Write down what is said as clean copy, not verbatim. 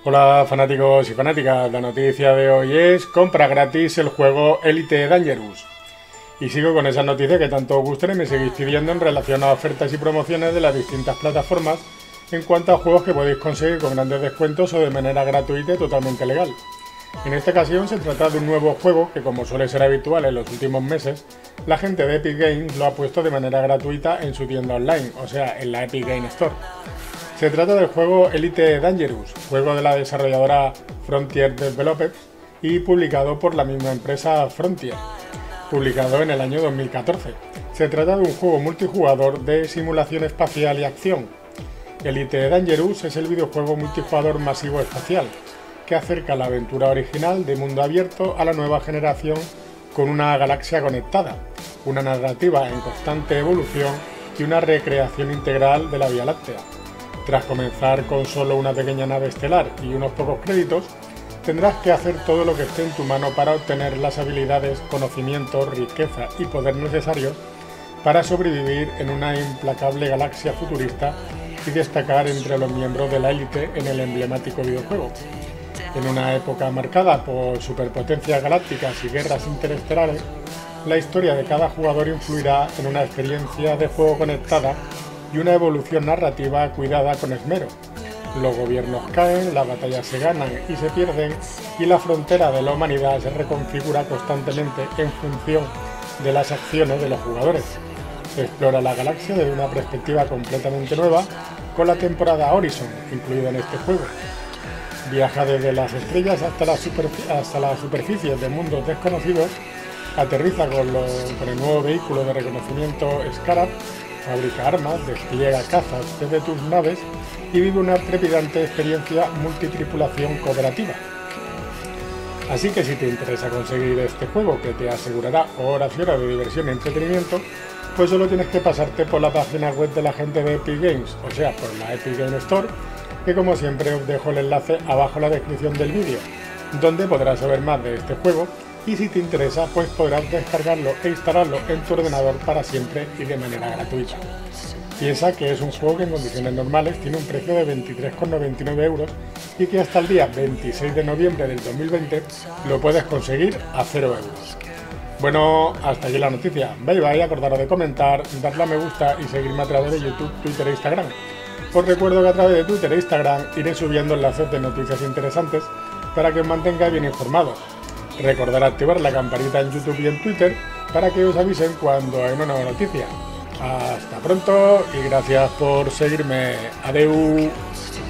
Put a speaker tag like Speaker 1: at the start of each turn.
Speaker 1: Hola fanáticos y fanáticas, la noticia de hoy es compra gratis el juego Elite Dangerous. Y sigo con esas noticias que tanto os gustan y me seguís pidiendo en relación a ofertas y promociones de las distintas plataformas en cuanto a juegos que podéis conseguir con grandes descuentos o de manera gratuita y totalmente legal. En esta ocasión se trata de un nuevo juego que, como suele ser habitual en los últimos meses, la gente de Epic Games lo ha puesto de manera gratuita en su tienda online, o sea, en la Epic Games Store. Se trata del juego Elite Dangerous, juego de la desarrolladora Frontier Developers y publicado por la misma empresa Frontier, publicado en el año 2014. Se trata de un juego multijugador de simulación espacial y acción. Elite Dangerous es el videojuego multijugador masivo espacial, que acerca la aventura original de mundo abierto a la nueva generación con una galaxia conectada, una narrativa en constante evolución y una recreación integral de la Vía Láctea. Tras comenzar con solo una pequeña nave estelar y unos pocos créditos, tendrás que hacer todo lo que esté en tu mano para obtener las habilidades, conocimientos, riqueza y poder necesarios para sobrevivir en una implacable galaxia futurista y destacar entre los miembros de la élite en el emblemático videojuego. En una época marcada por superpotencias galácticas y guerras interestelares, la historia de cada jugador influirá en una experiencia de juego conectada y una evolución narrativa cuidada con esmero. Los gobiernos caen, las batallas se ganan y se pierden, y la frontera de la humanidad se reconfigura constantemente en función de las acciones de los jugadores. Se explora la galaxia desde una perspectiva completamente nueva, con la temporada Horizon incluida en este juego. Viaja desde las estrellas hasta las superficies de mundos desconocidos, aterriza con el nuevo vehículo de reconocimiento Scarab, fabrica armas, despliega cazas desde tus naves y vive una trepidante experiencia multitripulación cooperativa. Así que si te interesa conseguir este juego, que te asegurará horas y horas de diversión y entretenimiento, pues solo tienes que pasarte por la página web de la gente de Epic Games, o sea, por la Epic Games Store, que como siempre os dejo el enlace abajo en la descripción del vídeo, donde podrás saber más de este juego, y si te interesa pues podrás descargarlo e instalarlo en tu ordenador para siempre y de manera gratuita. Piensa que es un juego que en condiciones normales tiene un precio de 23,99 euros y que hasta el día 26 de noviembre del 2020 lo puedes conseguir a 0 euros. Bueno, hasta aquí la noticia. Bye bye, acordaros de comentar, darle a me gusta y seguirme a través de YouTube, Twitter e Instagram. Os recuerdo que a través de Twitter e Instagram iré subiendo enlaces de noticias interesantes para que os mantengáis bien informados. Recordad activar la campanita en YouTube y en Twitter para que os avisen cuando hay una nueva noticia. Hasta pronto y gracias por seguirme. Adeu.